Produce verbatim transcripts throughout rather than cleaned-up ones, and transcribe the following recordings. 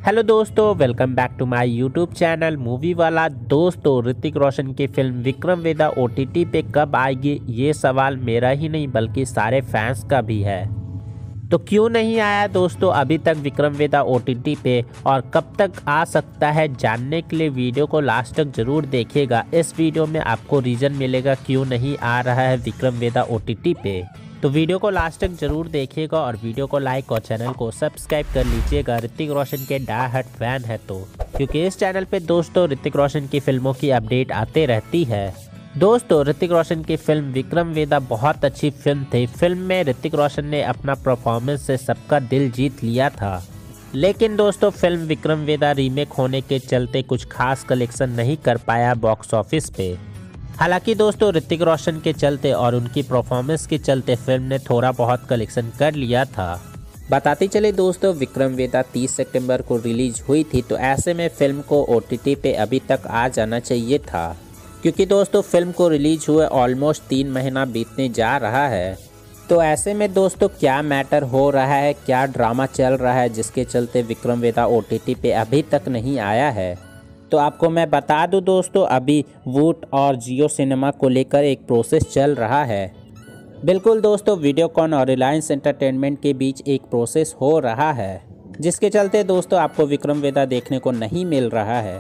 Hello दोस्तों, welcome back to my YouTube channel movie वाला। दोस्तों, ऋतिक रोशन की फिल्म विक्रम वेदा ओटीटी पे कब आएगी, ये सवाल मेरा ही नहीं बल्कि सारे फैंस का भी है। तो क्यों नहीं आया दोस्तों अभी तक विक्रम वेदा ओटीटी पे, और कब तक आ सकता है, जानने के लिए वीडियो को लास्ट तक जरूर देखिएगा। इस वीडियो में आपको रीज़न मिलेगा क्यों नहीं आ रहा है विक्रम वेदा ओटीटी पे। तो वीडियो को लास्ट तक जरूर देखिएगा और वीडियो को लाइक और चैनल को सब्सक्राइब कर लीजिएगा ऋतिक रोशन के डाई हार्ड फैन है तो, क्योंकि इस चैनल पे दोस्तों ऋतिक रोशन की फिल्मों की अपडेट आते रहती है। दोस्तों, ऋतिक रोशन की फिल्म विक्रम वेदा बहुत अच्छी फिल्म थी। फिल्म में ऋतिक रोशन ने अपना परफॉर्मेंस से सबका दिल जीत लिया था। लेकिन दोस्तों, फिल्म विक्रम वेदा रीमेक होने के चलते कुछ खास कलेक्शन नहीं कर पाया बॉक्स ऑफिस पे। हालांकि दोस्तों, ऋतिक रोशन के चलते और उनकी परफॉर्मेंस के चलते फिल्म ने थोड़ा बहुत कलेक्शन कर लिया था। बताते चले दोस्तों, विक्रम वेदा तीस सितंबर को रिलीज हुई थी, तो ऐसे में फिल्म को ओटीटी पे अभी तक आ जाना चाहिए था, क्योंकि दोस्तों फिल्म को रिलीज हुए ऑलमोस्ट तीन महीना बीतने जा रहा है। तो ऐसे में दोस्तों क्या मैटर हो रहा है, क्या ड्रामा चल रहा है जिसके चलते विक्रम वेदा ओटीटी पे अभी तक नहीं आया है। तो आपको मैं बता दूं दोस्तों, अभी वूट और जियो सिनेमा को लेकर एक प्रोसेस चल रहा है। बिल्कुल दोस्तों, वीडियोकॉन और रिलायंस एंटरटेनमेंट के बीच एक प्रोसेस हो रहा है, जिसके चलते दोस्तों आपको विक्रम वेदा देखने को नहीं मिल रहा है।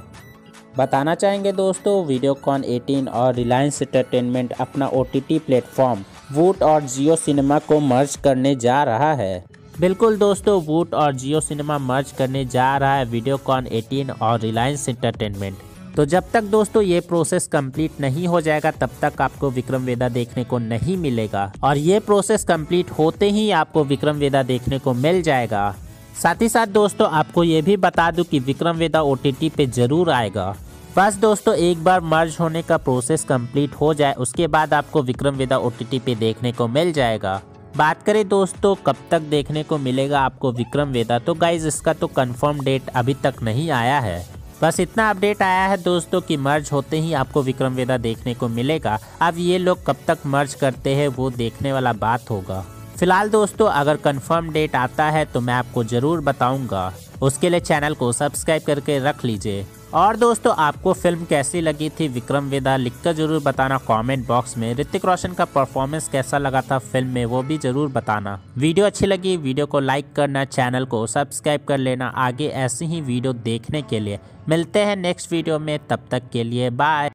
बताना चाहेंगे दोस्तों, वीडियोकॉन अठारह और रिलायंस एंटरटेनमेंट अपना ओटीटी प्लेटफॉर्म वूट और जियो सिनेमा को मर्ज करने जा रहा है। बिल्कुल दोस्तों, वूट और जियो सिनेमा मर्ज करने जा रहा है वीडियोकॉन अठारह और रिलायंस एंटरटेनमेंट। तो जब तक दोस्तों ये प्रोसेस कंप्लीट नहीं हो जाएगा तब तक आपको विक्रम वेदा देखने को नहीं मिलेगा, और ये प्रोसेस कंप्लीट होते ही आपको विक्रम वेदा देखने को मिल जाएगा। साथ ही साथ दोस्तों आपको ये भी बता दूं कि विक्रम वेदा ओटीटी पे जरूर आएगा। बस दोस्तों एक बार मर्ज होने का प्रोसेस कंप्लीट हो जाए, उसके बाद आपको विक्रम वेदा ओटीटी पे देखने को मिल जाएगा। बात करें दोस्तों कब तक देखने को मिलेगा आपको विक्रम वेदा, तो गाइज इसका तो कंफर्म डेट अभी तक नहीं आया है। बस इतना अपडेट आया है दोस्तों कि मर्ज होते ही आपको विक्रम वेदा देखने को मिलेगा। अब ये लोग कब तक मर्ज करते हैं वो देखने वाला बात होगा। फिलहाल दोस्तों अगर कंफर्म डेट आता है तो मैं आपको ज़रूर बताऊंगा। उसके लिए चैनल को सब्सक्राइब करके रख लीजिए। और दोस्तों आपको फिल्म कैसी लगी थी विक्रम वेदा, लिखकर जरूर बताना कमेंट बॉक्स में। ऋतिक रोशन का परफॉर्मेंस कैसा लगा था फिल्म में वो भी जरूर बताना। वीडियो अच्छी लगी वीडियो को लाइक करना, चैनल को सब्सक्राइब कर लेना। आगे ऐसी ही वीडियो देखने के लिए मिलते हैं नेक्स्ट वीडियो में, तब तक के लिए बाय।